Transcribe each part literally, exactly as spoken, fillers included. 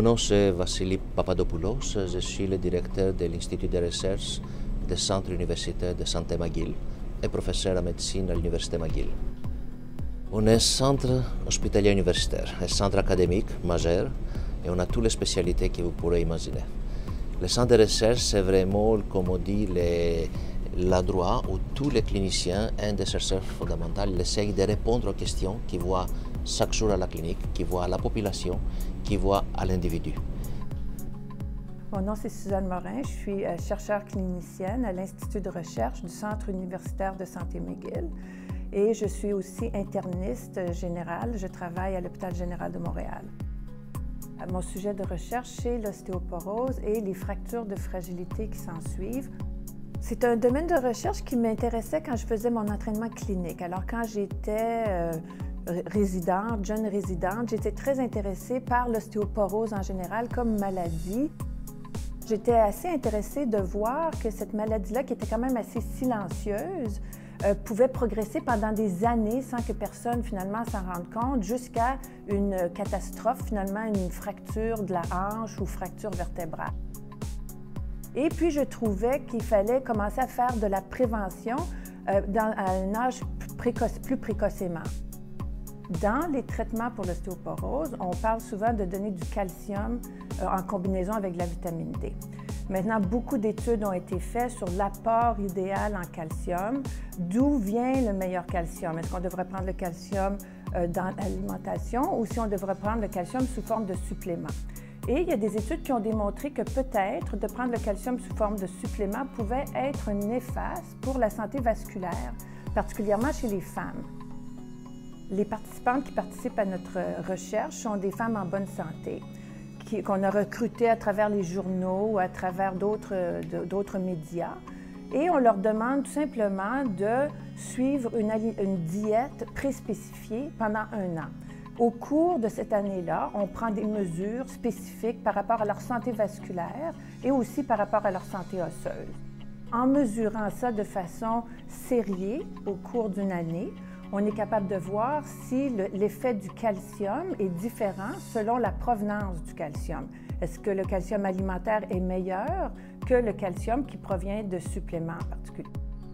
nom c'est Vassili Papadopoulos, je suis le directeur de l'Institut de recherche du Centre universitaire de santé McGill et professeur en médecine à l'Université McGill. On est un centre hospitalier universitaire, un centre académique majeur et on a toutes les spécialités que vous pourrez imaginer. Le centre de recherche, c'est vraiment, comme on dit, l'endroit où tous les cliniciens et des chercheurs fondamentaux essayent de répondre aux questions qu'ils voient chaque jour à la clinique, qu'ils voient à la population, qu'ils voient à l'individu. Mon nom c'est Suzanne Morin, je suis chercheure clinicienne à l'Institut de recherche du Centre universitaire de santé McGill et je suis aussi interniste générale, je travaille à l'Hôpital général de Montréal. Mon sujet de recherche, c'est l'ostéoporose et les fractures de fragilité qui s'en suivent. C'est un domaine de recherche qui m'intéressait quand je faisais mon entraînement clinique. Alors quand j'étais euh, résidente, jeune résidente, j'étais très intéressée par l'ostéoporose en général comme maladie. J'étais assez intéressée de voir que cette maladie-là, qui était quand même assez silencieuse, euh, pouvait progresser pendant des années sans que personne finalement s'en rende compte, jusqu'à une catastrophe, finalement une fracture de la hanche ou fracture vertébrale. Et puis je trouvais qu'il fallait commencer à faire de la prévention euh, dans, à un âge précoce, plus précocement. Dans les traitements pour l'ostéoporose, on parle souvent de donner du calcium euh, en combinaison avec de la vitamine D. Maintenant, beaucoup d'études ont été faites sur l'apport idéal en calcium. D'où vient le meilleur calcium? Est-ce qu'on devrait prendre le calcium euh, dans l'alimentation ou si on devrait prendre le calcium sous forme de supplément? Et il y a des études qui ont démontré que peut-être de prendre le calcium sous forme de supplément pouvait être néfaste pour la santé vasculaire, particulièrement chez les femmes. Les participantes qui participent à notre recherche sont des femmes en bonne santé, qu'on a recrutées à travers les journaux ou à travers d'autres médias. Et on leur demande tout simplement de suivre une, une diète préspécifiée pendant un an. Au cours de cette année-là, on prend des mesures spécifiques par rapport à leur santé vasculaire et aussi par rapport à leur santé osseuse. En mesurant ça de façon sériée au cours d'une année, on est capable de voir si l'effet du calcium est différent selon la provenance du calcium. Est-ce que le calcium alimentaire est meilleur que le calcium qui provient de suppléments en particulier?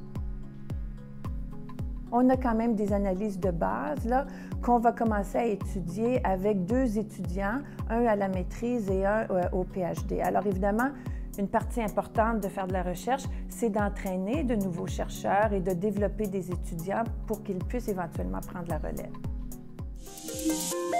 On a quand même des analyses de base là qu'on va commencer à étudier avec deux étudiants, un à la maîtrise et un au P H D. Alors évidemment, une partie importante de faire de la recherche, c'est d'entraîner de nouveaux chercheurs et de développer des étudiants pour qu'ils puissent éventuellement prendre la relève.